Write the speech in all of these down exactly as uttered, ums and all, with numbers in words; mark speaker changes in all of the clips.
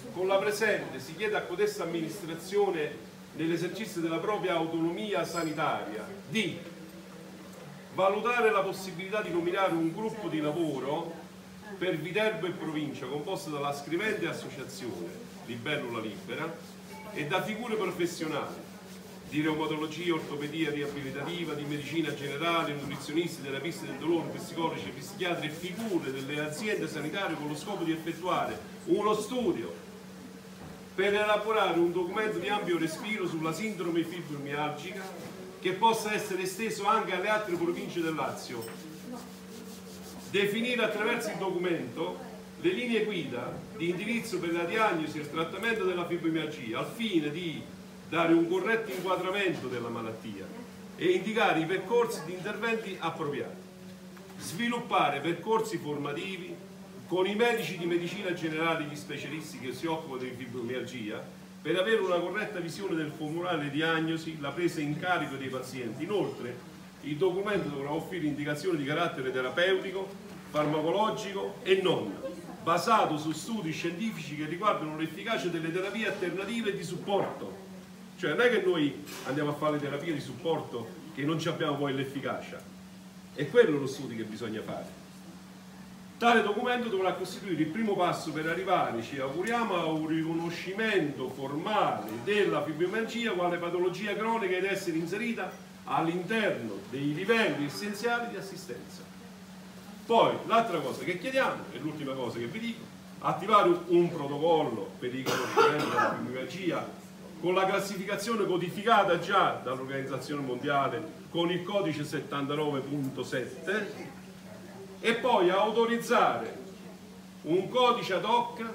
Speaker 1: con la presente si chiede a codesta amministrazione, nell'esercizio della propria autonomia sanitaria, di valutare la possibilità di nominare un gruppo di lavoro per Viterbo e provincia composto dalla scrivente associazione Libellula Libera e da figure professionali di reumatologia, ortopedia riabilitativa, di medicina generale, nutrizionisti, terapisti del dolore, psicologi, psichiatri e figure delle aziende sanitarie con lo scopo di effettuare uno studio per elaborare un documento di ampio respiro sulla sindrome fibromialgica che possa essere esteso anche alle altre province del Lazio. Definire attraverso il documento le linee guida di indirizzo per la diagnosi e il trattamento della fibromialgia al fine di dare un corretto inquadramento della malattia e indicare i percorsi di interventi appropriati. Sviluppare percorsi formativi con i medici di medicina generale e gli specialisti che si occupano di fibromialgia per avere una corretta visione del formulare diagnosi, la presa in carico dei pazienti. Inoltre, il documento dovrà offrire indicazioni di carattere terapeutico, farmacologico e non, basato su studi scientifici che riguardano l'efficacia delle terapie alternative e di supporto. Cioè non è che noi andiamo a fare le terapie di supporto che non ci abbiamo poi l'efficacia, è quello lo studio che bisogna fare. Tale documento dovrà costituire il primo passo per arrivare, ci auguriamo, a un riconoscimento formale della fibromialgia quale patologia cronica ed essere inserita all'interno dei livelli essenziali di assistenza. Poi l'altra cosa che chiediamo, e l'ultima cosa che vi dico, attivare un protocollo per il riconoscimento della fibromialgia con la classificazione codificata già dall'Organizzazione Mondiale con il codice settantanove punto sette e poi autorizzare un codice ad hoc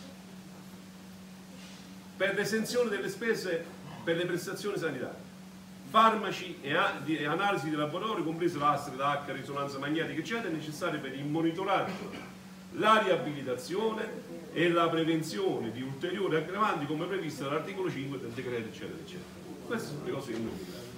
Speaker 1: per l'esenzione delle spese per le prestazioni sanitarie, farmaci e, e analisi di laboratorio, comprese l'Astrida, H, risonanza magnetica, eccetera, necessarie per il monitoraggio, la riabilitazione e la prevenzione di ulteriori aggravanti come previsto dall'articolo cinque del decreto, eccetera, eccetera. Queste sono le cose che noi